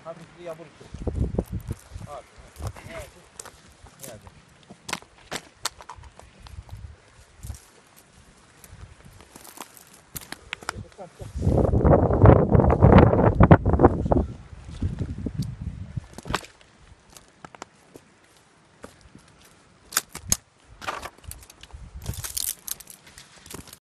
Hafif bir yağmur içiyor. Abi. Ne yapayım? Ne yapayım? Kalk kalk.